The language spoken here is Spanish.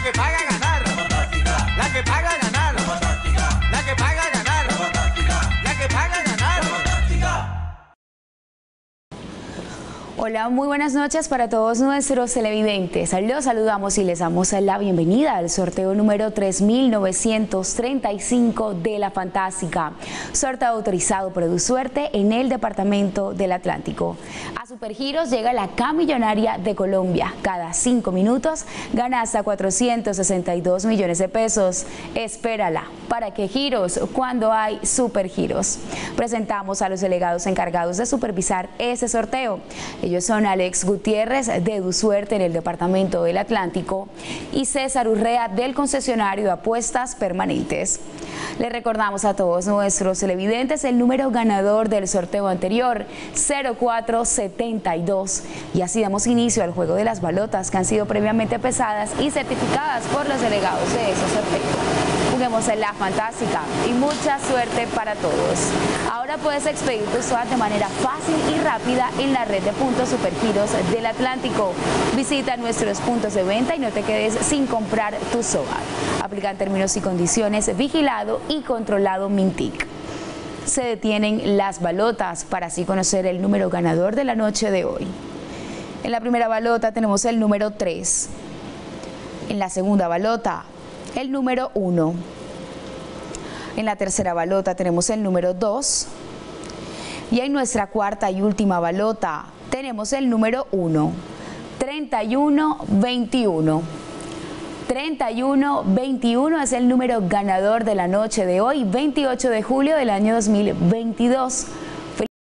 que paga ganar, la fantástica, la que paga ganar, la fantástica, la que paga ganar, la fantástica, la que paga ganar, la fantástica. Hola, muy buenas noches para todos nuestros televidentes. Los saludamos y les damos la bienvenida al sorteo número 3935 de La Fantástica. Sorteo autorizado por EduSuerte en el Departamento del Atlántico. A Supergiros llega la K Millonaria de Colombia. Cada 5 minutos gana hasta 462 millones de pesos. Espérala. ¿Para qué giros? Cuando hay Supergiros. Presentamos a los delegados encargados de supervisar ese sorteo. Ellos son Alex Gutiérrez de EduSuerte en el Departamento del Atlántico y César Urrea del concesionario de apuestas permanentes. Les recordamos a todos nuestros televidentes el número ganador del sorteo anterior, 0472. Y así damos inicio al juego de las balotas que han sido previamente pesadas y certificadas por los delegados de ese sorteo. Juguemos en La Fantástica y mucha suerte para todos. Ahora puedes expedir tus SOAT de manera fácil y rápida en la red de puntos Supergiros del Atlántico. Visita nuestros puntos de venta y no te quedes sin comprar tu SOAT. Aplican términos y condiciones, vigilado y controlado Mintic. Se detienen las balotas para así conocer el número ganador de la noche de hoy. En la primera balota tenemos el número 3. En la segunda balota, el número 1. En la tercera balota tenemos el número 2. Y en nuestra cuarta y última balota tenemos el número 1. 3121. 3121 es el número ganador de la noche de hoy, 28 de julio del año 2022.